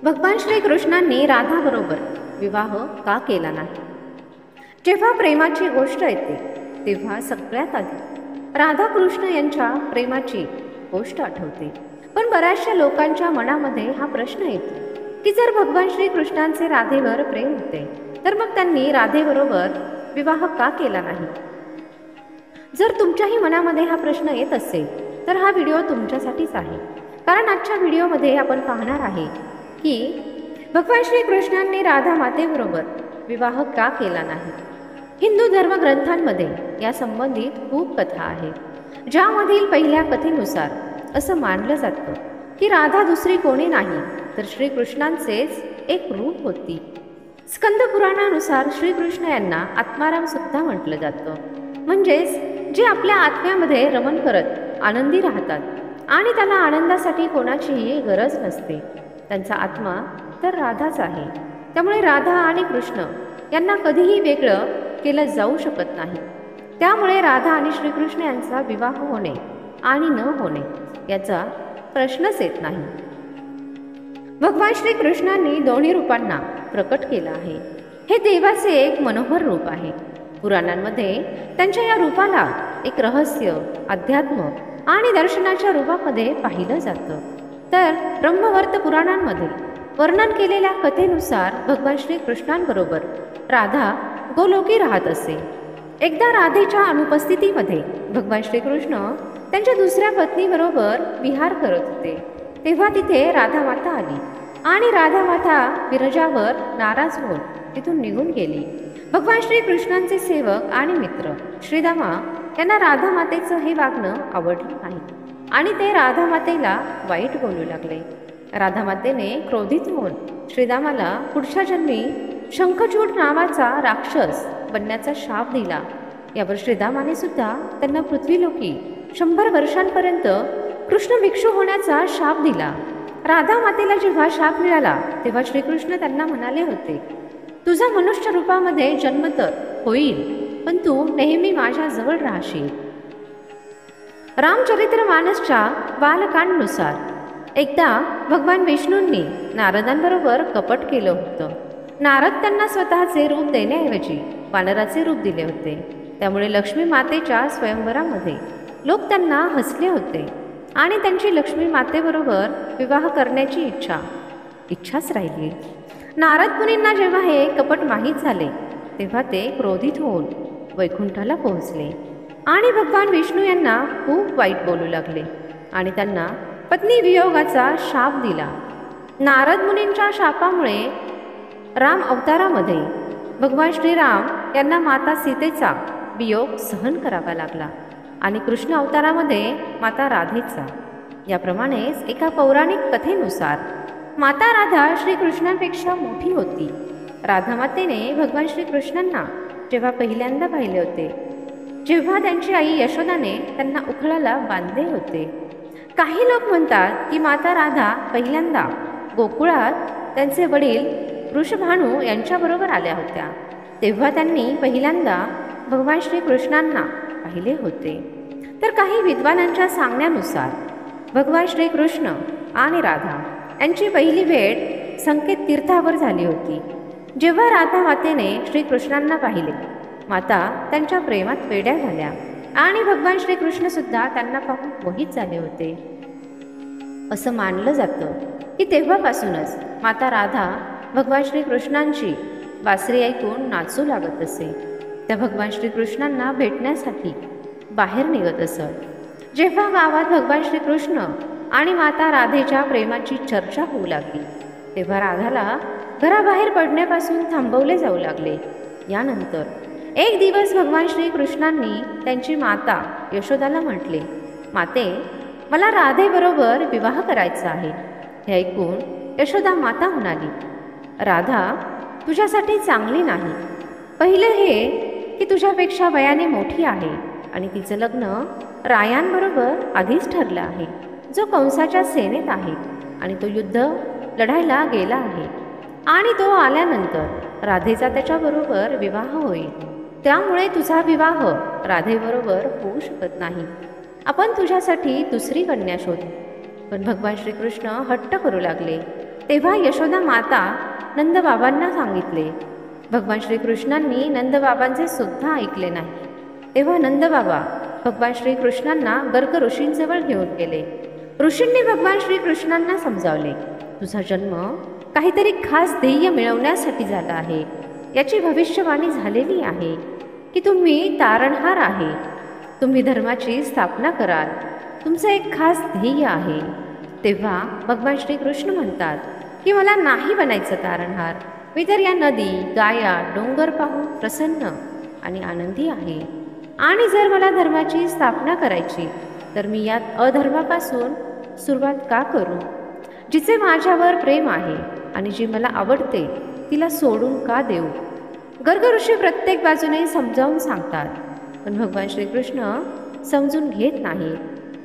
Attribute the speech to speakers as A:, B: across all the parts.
A: भगवान श्रीकृष्णांनी राधाबरोबर विवाह का केला नाही? जेव्हा प्रेमाची गोष्ट येते तेव्हा सगळ्यात आधी राधाकृष्ण यांच्या प्रेमाची गोष्ट आठवते. पण बऱ्याचशा लोकांच्या मनामध्ये हा प्रश्न येतो की जर भगवान श्रीकृष्णांचे राधेवर प्रेम होते तर मग त्यांनी राधेबरोबर विवाह का केला नाही? जर तुमच्याही मनामध्ये हा प्रश्न येत असेल तर हा व्हिडिओ तुमच्यासाठीच आहे. कारण आजच्या व्हिडिओमध्ये आपण पाहणार आहे की भगवान श्रीकृष्णांनी राधा मातेबरोबर विवाह का केला नाही. हिंदू धर्मग्रंथांमध्ये या संबंधित खूप कथा आहेत, ज्यामधील पहिल्या कथेनुसार असं मानलं जातं की राधा दुसरी कोणी नाही तर श्रीकृष्णांचेच एक रूप होती. स्कंद पुराणानुसार श्रीकृष्ण यांना आत्माराम सुद्धा म्हटलं जातं, म्हणजेच जे आपल्या आत्म्यामध्ये रमण करत आनंदी राहतात आणि त्याला आनंदासाठी कोणाचीही गरज नसते. त्यांचा आत्मा तर राधाच आहे. त्यामुळे राधा आणि कृष्ण यांना कधीही वेगळं केलं जाऊ शकत नाही. त्यामुळे राधा आणि श्रीकृष्ण यांचा विवाह होणे आणि न होणे याचा प्रश्नच येत नाही. भगवान श्रीकृष्णांनी दोन्ही रूपांना प्रकट केलं आहे. हे देवाचे एक मनोहर रूप आहे. पुराणांमध्ये त्यांच्या या रूपाला एक रहस्य, अध्यात्म आणि दर्शनाच्या रूपामध्ये पाहिलं जातं. तर ब्रह्मवर्त पुराणांमध्ये वर्णन केलेल्या कथेनुसार भगवान श्रीकृष्णांबरोबर राधा गोलोकी राहत असे. एकदा राधेच्या अनुपस्थितीमध्ये भगवान श्रीकृष्ण त्यांच्या दुसऱ्या पत्नीबरोबर विहार करत होते. तेव्हा तिथे राधा माता आली आणि राधा माता विरजावर नाराज होऊन तिथून निघून गेली. भगवान श्रीकृष्णांचे सेवक आणि मित्र श्रीदामा यांना राधा मातेचं हे वागणं आवडलं नाही आणि ते राधा मातेला वाईट बोलू लागले. राधा मातेने क्रोधित होऊन श्रीदामाला पुढच्या जन्मी शंखचूड नावाचा राक्षस बनण्याचा शाप दिला. यावर श्रीदामाने सुद्धा त्यांना पृथ्वीलोकी 100 वर्षांपर्यंत कृष्ण भिक्षू होण्याचा शाप दिला. राधा मातेला जेव्हा शाप मिळाला तेव्हा श्रीकृष्ण त्यांना म्हणाले होते, तुझा मनुष्य रूपामध्ये जन्म तर होईल पण तू नेहमी माझ्या जवळ राहशील. रामचरित्रमानसच्या बालकांडनुसार एकदा भगवान विष्णूंनी नारदांबरोबर कपट केलं होतं. नारद त्यांना स्वतःचे रूप देण्याऐवजी वानराचे रूप दिले होते. त्यामुळे लक्ष्मी मातेच्या स्वयंवरामध्ये लोक त्यांना हसले होते आणि त्यांची लक्ष्मी मातेबरोबर विवाह करण्याची इच्छाच राहिली. नारद मुनींना जेव्हा हे कपट माहीत झाले तेव्हा ते क्रोधित होऊन वैकुंठाला पोहोचले आणि भगवान विष्णू यांना खूप वाईट बोलू लागले आणि त्यांना पत्नी वियोगाचा शाप दिला. नारद मुनींच्या शापामुळे राम अवतारामध्ये भगवान श्रीराम यांना माता सीतेचा वियोग सहन करावा लागला आणि कृष्ण अवतारामध्ये माता राधेचा. याप्रमाणेच एका पौराणिक कथेनुसार माता राधा श्रीकृष्णांपेक्षा मोठी होती. राधा मातेने भगवान श्रीकृष्णांना जेव्हा पहिल्यांदा पाहिले होते जेव्हा त्यांची आई यशोदाने त्यांना उखळाला बांधले होते. काही लोक म्हणतात की माता राधा पहिल्यांदा गोकुळात त्यांचे वडील वृषभानू यांच्याबरोबर आल्या होत्या. तेव्हा त्यांनी पहिल्यांदा भगवान श्रीकृष्णांना पाहिले होते. तर काही विद्वानांच्या सांगण्यानुसार भगवान श्रीकृष्ण आणि राधा यांची पहिली भेट संकेत तीर्थावर झाली होती. जेव्हा राधा मातेने श्रीकृष्णांना पाहिले माता त्यांच्या प्रेमात वेड्या झाल्या आणि भगवान श्रीकृष्ण सुद्धा त्यांना पाहून मोहित झाले होते. असं मानलं जातं की तेव्हापासूनच माता राधा भगवान श्रीकृष्णांची बासरी ऐकून नाचू लागत असे. त्या भगवान श्रीकृष्णांना भेटण्यासाठी बाहेर निघत असत. जेव्हा गावात भगवान श्रीकृष्ण आणि माता राधेच्या प्रेमाची चर्चा होऊ लागली तेव्हा राधाला घराबाहेर पडण्यापासून थांबवले जाऊ लागले. यानंतर एक दिवस भगवान श्रीकृष्णांनी त्यांची माता यशोदाला म्हटले, माते, मला राधेबरोबर विवाह करायचा आहे. हे ऐकून यशोदा माता म्हणाली, राधा तुझ्यासाठी चांगली नाही. पहिले हे की तुझ्यापेक्षा वयाने मोठी आहे आणि तिचं लग्न रायांबरोबर आधीच ठरलं आहे, जो कंसाच्या सेनेत आहे आणि तो युद्ध लढायला गेला आहे आणि तो आल्यानंतर राधेचा त्याच्याबरोबर विवाह होईल. त्यामुळे तुझा विवाह राधेबरोबर होऊ शकत नाही. आपण तुझ्यासाठी दुसरी कन्या शोधू. पण भगवान श्रीकृष्ण हट्ट करू लागले तेव्हा यशोदा माता नंदबाबांना सांगितले. भगवान श्रीकृष्णांनी नंदबाबांचे सुद्धा ऐकले नाही. तेव्हा नंदबाबा भगवान श्रीकृष्णांना गर्ग ऋषींजवळ घेऊन गेले. ऋषींनी भगवान श्रीकृष्णांना समजावले, तुझा जन्म काहीतरी खास ध्येय मिळवण्यासाठी झाला आहे. याची भविष्यवाणी झालेली आहे की तुम्ही तारणहार आहे. तुम्ही धर्माची स्थापना कराल. तुमचं एक खास ध्येय आहे. तेव्हा भगवान श्रीकृष्ण म्हणतात की मला नाही बनायचं तारणहार. मी तर या नदी, गाया, डोंगर पाहून प्रसन्न आणि आनंदी आहे. आणि जर मला धर्माची स्थापना करायची तर मी यात अधर्मापासून सुरुवात का करू? जिचे माझ्यावर प्रेम आहे आणि जी मला आवडते तिला सोडून का देऊ? गर्ग ऋषी प्रत्येक बाजूने समजावून सांगतात, पण भगवान श्रीकृष्ण समजून घेत नाहीत.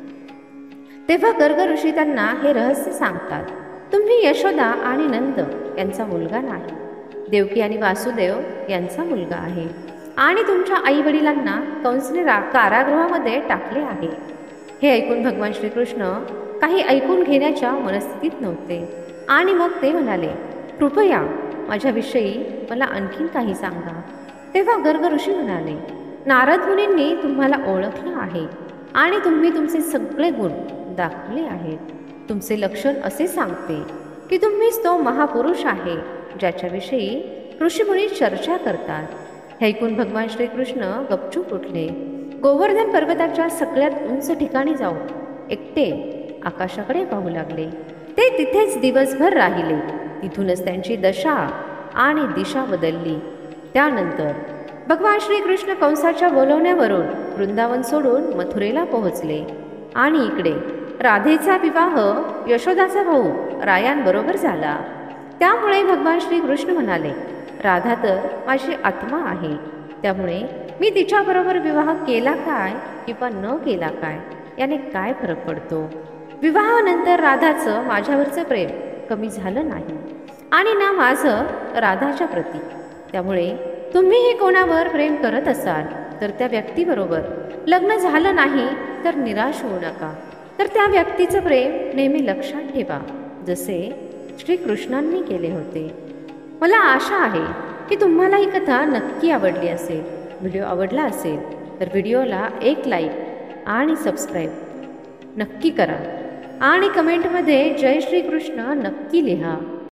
A: तेव्हा गर्ग ऋषी त्यांना हे रहस्य सांगतात, तुम्ही यशोदा आणि नंद यांचा मुलगा नाही, देवकी आणि वासुदेव यांचा मुलगा आहे. आणि तुमच्या आई वडिलांना कंसने कारागृहामध्ये टाकले आहे. हे ऐकून भगवान श्रीकृष्ण काही ऐकून घेण्याच्या मनस्थितीत नव्हते. आणि मग ते म्हणाले, कृपया माझ्याविषयी मला आणखीन काही सांगा. तेव्हा गर्ग ऋषी म्हणाले, नारद मुनींनी तुम्हाला ओळखलं आहे आणि तुम्ही तुमचे सगळे गुण दाखवले आहेत. तुमचे लक्षण असे सांगते की तुम्हीच तो महापुरुष आहे ज्याच्याविषयी ऋषीमुनी चर्चा करतात. हे ऐकून भगवान श्रीकृष्ण गपचूप उठले. गोवर्धन पर्वताच्या सगळ्यात उंच ठिकाणी जाऊन एकटे आकाशाकडे पाहू लागले. ते तिथेच दिवसभर राहिले. तिथूनच त्यांची दशा आणि दिशा बदलली. त्यानंतर भगवान श्रीकृष्ण कंसाच्या बोलवण्यावरून वृंदावन सोडून मथुरेला पोहोचले. आणि इकडे राधेचा विवाह यशोदाचा भाऊ रायांबरोबर झाला. त्यामुळे भगवान श्रीकृष्ण म्हणाले, राधा तर माझी आत्मा आहे, त्यामुळे मी तिच्याबरोबर विवाह केला काय किंवा न केला काय याने काय फरक पडतो? विवाहानंतर राधाचं माझ्यावरचं प्रेम कमी झालं नाही आणि ना माझं राधाच्या प्रती. त्यामुळे तुम्हीही कोणावर प्रेम करत असाल तर त्या व्यक्तीबरोबर लग्न झालं नाही तर निराश होऊ नका. तर त्या व्यक्तीचं प्रेम नेहमी लक्षात ठेवा, जसे श्रीकृष्णांनी केले होते. मला आशा आहे की तुम्हाला ही कथा नक्की आवडली असेल. व्हिडिओ आवडला असेल तर व्हिडिओला एक लाईक आणि सबस्क्राईब नक्की करा आणि कमेंटमध्ये जय श्रीकृष्ण नक्की लिहा.